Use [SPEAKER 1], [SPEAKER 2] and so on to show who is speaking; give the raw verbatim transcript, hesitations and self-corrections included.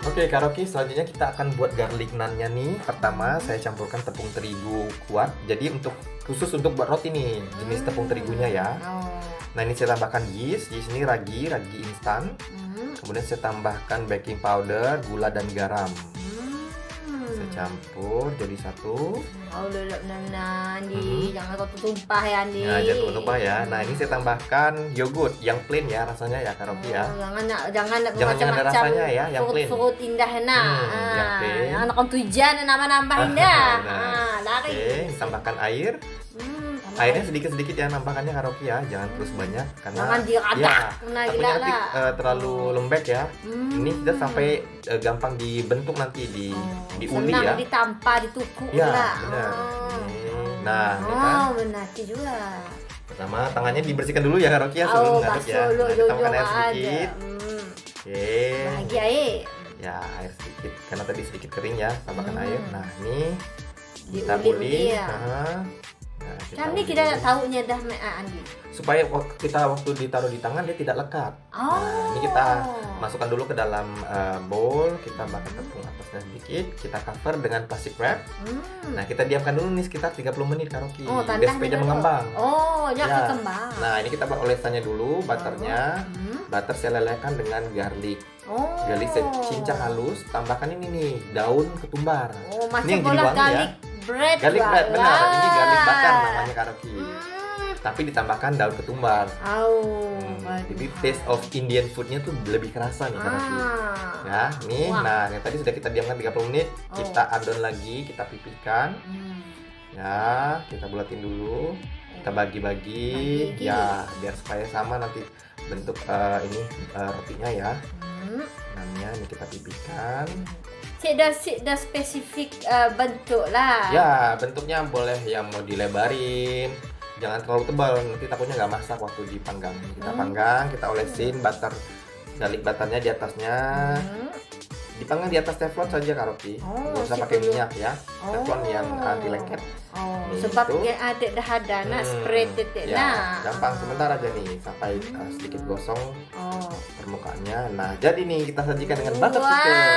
[SPEAKER 1] Oke, Kak Roki, selanjutnya kita akan buat garlic naan-nya nih. Pertama, saya campurkan tepung terigu kuat. Jadi untuk khusus untuk buat roti nih, jenis tepung terigunya ya. Nah, ini saya tambahkan yeast. Yeast ini ragi, ragi instan. Kemudian saya tambahkan baking powder, gula dan garam. Saya campur jadi satu.
[SPEAKER 2] Oh, udah benar Andi, hmm. jangan kau tumpah ya Andi.
[SPEAKER 1] Nah, jangan tumpah ya. Nah, ini saya tambahkan yogurt yang plain ya rasanya ya, Kak Roki ya.
[SPEAKER 2] Oh, jangan nak jangan nak
[SPEAKER 1] jangan macam-macam rasanya ya, yang plain.
[SPEAKER 2] Surut indah nak.
[SPEAKER 1] Hmm, ah, yang plain.
[SPEAKER 2] Anak kau tujuan nambah-nambah indah.
[SPEAKER 1] Nah,
[SPEAKER 2] ah, lari.
[SPEAKER 1] Oke, tambahkan air. Hmm, Airnya sedikit-sedikit ya nampakannya, Kak Roki ya, jangan terus banyak karena
[SPEAKER 2] jangan diradak,
[SPEAKER 1] ya,
[SPEAKER 2] nah,
[SPEAKER 1] takutnya nanti uh, terlalu lembek ya. Hmm. Ini sudah sampai uh, gampang dibentuk nanti di oh, diuli ya.
[SPEAKER 2] Ditampa, ditukuk
[SPEAKER 1] ya,
[SPEAKER 2] lah.
[SPEAKER 1] Benar.
[SPEAKER 2] Oh.
[SPEAKER 1] Nah,
[SPEAKER 2] oh,
[SPEAKER 1] ya kan?
[SPEAKER 2] benar juga.
[SPEAKER 1] Pertama tangannya dibersihkan dulu ya, Kak Roki ya, sebelum
[SPEAKER 2] oh,
[SPEAKER 1] ngaduk ya.
[SPEAKER 2] Nah,
[SPEAKER 1] tambahkan air sedikit. Hmm. Oke.
[SPEAKER 2] Lagi air.
[SPEAKER 1] Ya, air sedikit karena tadi sedikit kering ya, tambahkan hmm. air. Nah, ini kita
[SPEAKER 2] uli
[SPEAKER 1] ya.
[SPEAKER 2] Nah, kita ini kita tak tahunya dah Andi.
[SPEAKER 1] Supaya kita waktu ditaruh di tangan dia tidak lekat.
[SPEAKER 2] Oh.
[SPEAKER 1] Nah, ini kita masukkan dulu ke dalam uh, bowl, kita bakar tepung atasnya sedikit, kita cover dengan plastic wrap. Hmm. Nah, kita diamkan dulu nih sekitar tiga puluh menit, Kak Roki.
[SPEAKER 2] Oh,
[SPEAKER 1] biar supaya dia mengembang.
[SPEAKER 2] Oh, dia
[SPEAKER 1] ya.
[SPEAKER 2] kembang.
[SPEAKER 1] Nah, ini kita buat olesannya dulu, butternya. Hmm. Butter saya lelehkan dengan garlic.
[SPEAKER 2] Oh.
[SPEAKER 1] Garlic saya cincang halus, tambahkan ini nih daun ketumbar.
[SPEAKER 2] Oh, macam bola garlic. Ya. Bread
[SPEAKER 1] garlic bread, benar. Ini garlic bakar namanya, Kak Roki.
[SPEAKER 2] Hmm.
[SPEAKER 1] Tapi ditambahkan daun ketumbar.
[SPEAKER 2] Oh,
[SPEAKER 1] hmm. Jadi taste of Indian foodnya tuh lebih kerasa nih, Kak Roki. Ah. Ya, nih. Wah. Nah, yang tadi sudah kita diamkan tiga puluh menit. Oh. Kita adon lagi, kita pipihkan. Hmm. Ya, kita bulatin dulu. Kita bagi-bagi. Ya, biar supaya sama nanti bentuk uh, ini uh, rotinya ya. Hmm. Namanya ini kita pipihkan.
[SPEAKER 2] Sudah sudah spesifik uh, bentuk lah.
[SPEAKER 1] Ya, bentuknya boleh yang mau dilebarin, jangan terlalu tebal, nanti takutnya nggak masak waktu dipanggang. Kita hmm. panggang, kita olesin butter, garlic butternya di atasnya. Hmm. Dipanggang di atas teflon saja, Kak Roki. Oh, nggak usah pakai minyak ya. Oh. Teflon yang anti lengket.
[SPEAKER 2] Oh, nih, sebab itu. Dia ada dah ada nak hmm. spray titik
[SPEAKER 1] ya,
[SPEAKER 2] nah.
[SPEAKER 1] Gampang sebentar aja nih sampai uh, sedikit gosong oh. permukaannya. Nah, jadi nih kita sajikan dengan butter chicken.